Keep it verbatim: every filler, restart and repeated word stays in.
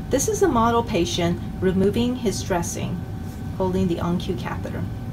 This is a model patient removing his dressing, holding the on-cue catheter.